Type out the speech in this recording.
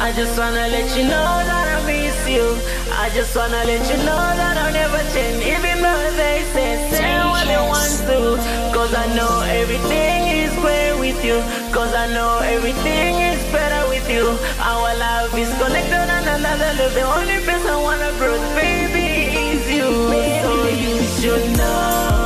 I just wanna let you know that I miss you. I just wanna let you know that I'll never change, even though they say what they want to. Cause I know everything is great with you. Cause I know everything is better with you. Our love is connected on another level. The only person I wanna grow, baby, is you. So you should know.